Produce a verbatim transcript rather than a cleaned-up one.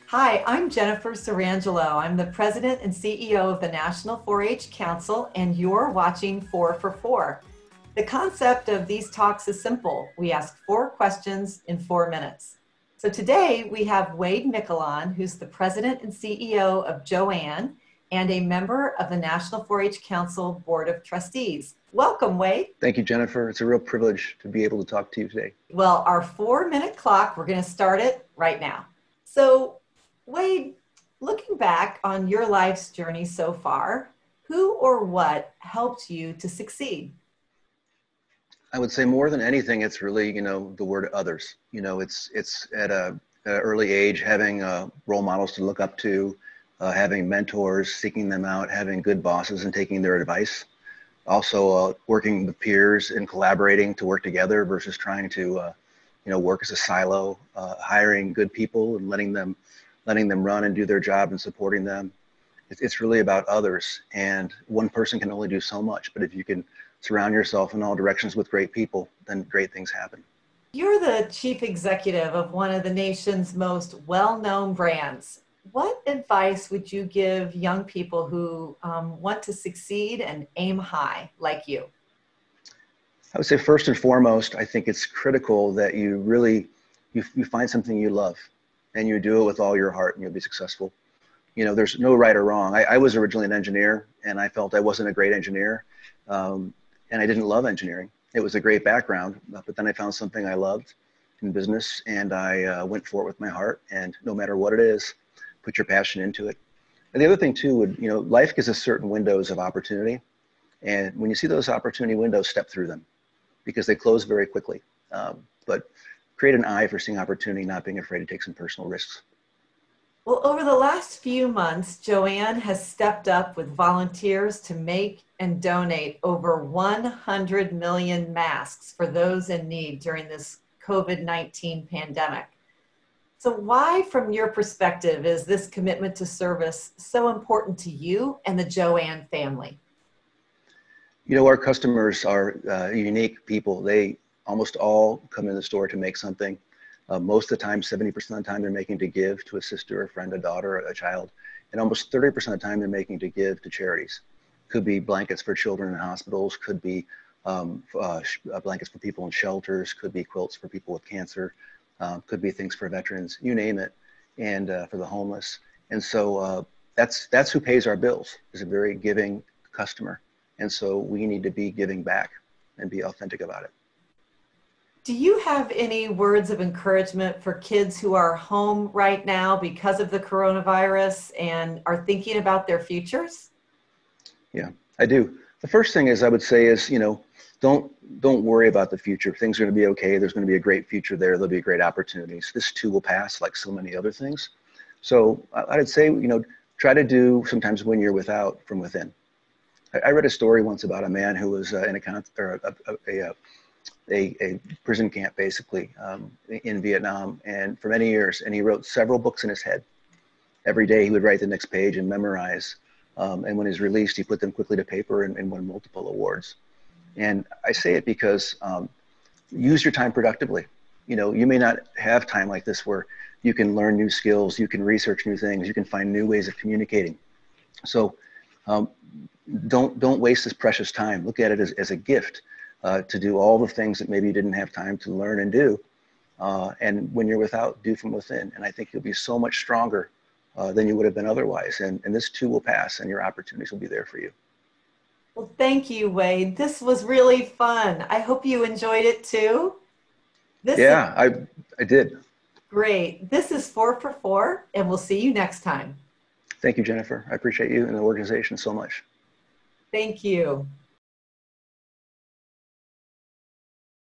Hi, I'm Jennifer Sirangelo. I'm the president and C E O of the National four H Council, and you're watching Four for Four. The concept of these talks is simple. We ask four questions in four minutes. So today we have Wade Miquelon, who's the president and C E O of JOANN and a member of the National four H Council Board of Trustees. Welcome, Wade. Thank you, Jennifer. It's a real privilege to be able to talk to you today. Well, our four minute clock, we're going to start it right now. So Wade, looking back on your life's journey so far, who or what helped you to succeed? I would say more than anything, it's really, you know, the word others. You know, it's it's at a, a early age having uh, role models to look up to, uh, having mentors, seeking them out, having good bosses and taking their advice. Also uh, working with peers and collaborating to work together versus trying to, uh, you know, work as a silo, uh, hiring good people and letting them letting them run and do their job and supporting them. It's, it's really about others. And one person can only do so much, but if you can surround yourself in all directions with great people, then great things happen. You're the chief executive of one of the nation's most well-known brands. What advice would you give young people who um, want to succeed and aim high like you? I would say first and foremost, I think it's critical that you really, you, you find something you love and you do it with all your heart and you'll be successful. You know, there's no right or wrong. I, I was originally an engineer and I felt I wasn't a great engineer. Um, and I didn't love engineering. It was a great background, but then I found something I loved in business and I uh, went for it with my heart, and no matter what it is, put your passion into it. And the other thing too would, you know, life gives us certain windows of opportunity. And when you see those opportunity windows, step through them because they close very quickly. Um, but create an eye for seeing opportunity, not being afraid to take some personal risks. Well, over the last few months, JOANN has stepped up with volunteers to make and donate over one hundred million masks for those in need during this COVID nineteen pandemic. So why, from your perspective, is this commitment to service so important to you and the JOANN family? You know, our customers are uh, unique people. They almost all come in the store to make something. Uh, most of the time, seventy percent of the time they're making to give to a sister, a friend, a daughter, a child. And almost thirty percent of the time they're making to give to charities. Could be blankets for children in hospitals, could be um, uh, blankets for people in shelters, could be quilts for people with cancer, uh, could be things for veterans, you name it, and uh, for the homeless. And so uh, that's, that's who pays our bills, is a very giving customer. And so we need to be giving back and be authentic about it. Do you have any words of encouragement for kids who are home right now because of the coronavirus and are thinking about their futures? Yeah, I do. The first thing is I would say is, you know, don't don't worry about the future. Things are going to be okay. There's going to be a great future there. There'll be great opportunities. This too will pass, like so many other things. So I would say, you know, try to do sometimes when you're without from within. I read a story once about a man who was uh, in a, con or a, a, a, a, a prison camp, basically, um, in Vietnam, and for many years, and he wrote several books in his head. Every day he would write the next page and memorize, um, and when he's released, he put them quickly to paper and, and won multiple awards. And I say it because um, use your time productively. You know, you may not have time like this where you can learn new skills, you can research new things, you can find new ways of communicating. So um, don't don't waste this precious time. Look at it as, as a gift uh, to do all the things that maybe you didn't have time to learn and do. Uh, and when you're without, do from within. And I think you'll be so much stronger uh, than you would have been otherwise. And, and this too will pass and your opportunities will be there for you. Well, thank you, Wade. This was really fun. I hope you enjoyed it too. This yeah, I, I did. Great. This is Four for Four, and we'll see you next time. Thank you, Jennifer. I appreciate you and the organization so much. Thank you.